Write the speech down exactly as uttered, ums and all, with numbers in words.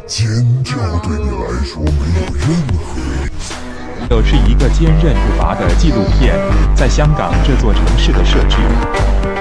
尖叫对你来说没有任何影响。 这是一个坚韧不拔的纪录片，在香港这座城市的设置。